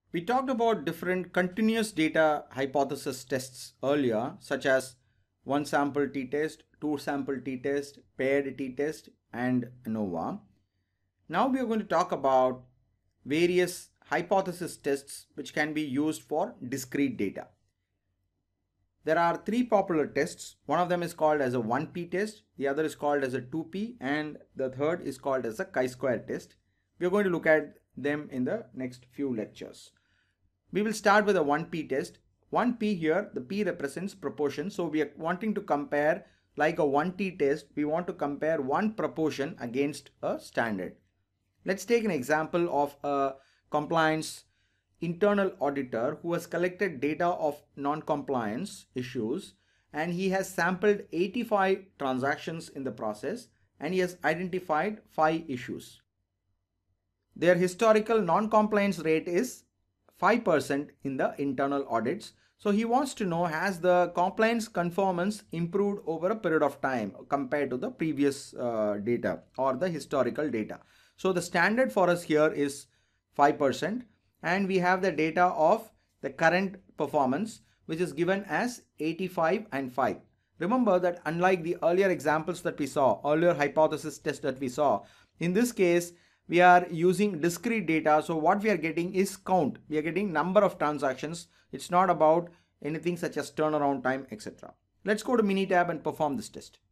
We talked about different continuous data hypothesis tests earlier, such as one sample t-test, two sample t-test, paired t-test, and ANOVA. Now we are going to talk about various hypothesis tests which can be used for discrete data. There are three popular tests. One of them is called as a 1P test, the other is called as a 2P, and the third is called as a chi-square test. We are going to look at them in the next few lectures. We will start with a 1P test. 1P here, the P represents proportion. So we are wanting to compare, like a 1T test, we want to compare one proportion against a standard. Let's take an example of a compliance internal auditor who has collected data of non-compliance issues, and he has sampled 85 transactions in the process, and he has identified 5 issues. Their historical non-compliance rate is 5% in the internal audits. So he wants to know, has the compliance conformance improved over a period of time compared to the previous data or the historical data. So the standard for us here is 5%, and we have the data of the current performance, which is given as 85 and 5. Remember that unlike the earlier examples that we saw, earlier hypothesis test that we saw, in this case we are using discrete data. So what we are getting is count. We are getting number of transactions. It's not about anything such as turnaround time, etc. Let's go to Minitab and perform this test.